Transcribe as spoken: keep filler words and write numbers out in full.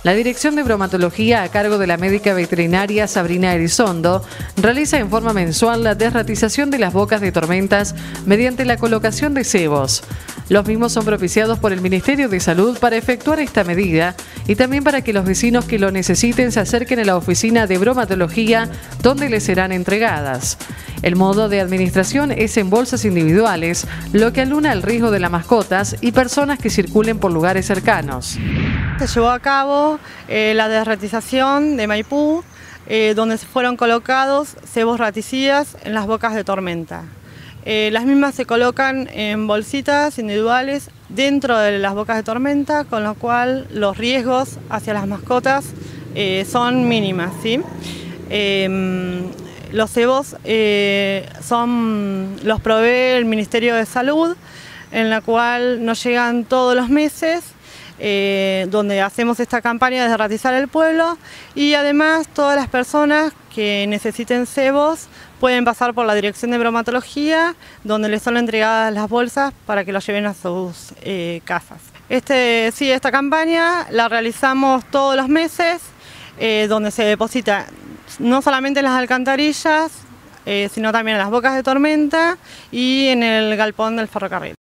La Dirección de Bromatología, a cargo de la médica veterinaria Sabrina Elizondo, realiza en forma mensual la desratización de las bocas de tormentas mediante la colocación de cebos. Los mismos son propiciados por el Ministerio de Salud para efectuar esta medida y también para que los vecinos que lo necesiten se acerquen a la oficina de bromatología donde les serán entregadas. El modo de administración es en bolsas individuales, lo que aluna el riesgo de las mascotas y personas que circulen por lugares cercanos. Se llevó a cabo eh, la desratización de Maipú, eh, donde se fueron colocados cebos raticidas en las bocas de tormenta. Eh, las mismas se colocan en bolsitas individuales dentro de las bocas de tormenta, con lo cual los riesgos hacia las mascotas eh, son mínimas, ¿sí? Eh, los cebos eh, son, los provee el Ministerio de Salud, en la cual nos llegan todos los meses, Eh, donde hacemos esta campaña de desratizar el pueblo, y además todas las personas que necesiten cebos pueden pasar por la Dirección de Bromatología, donde les son entregadas las bolsas para que los lleven a sus eh, casas. Este, sí, esta campaña la realizamos todos los meses, eh, donde se deposita no solamente en las alcantarillas, eh, sino también en las bocas de tormenta y en el galpón del ferrocarril.